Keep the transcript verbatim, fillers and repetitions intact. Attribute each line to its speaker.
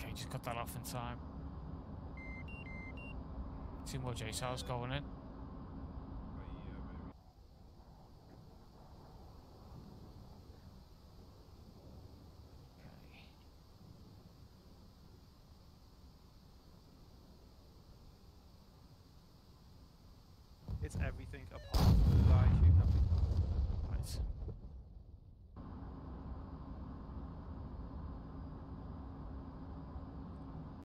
Speaker 1: Okay, just got that off in time. Two more J cells going in. Okay.
Speaker 2: It's everything apart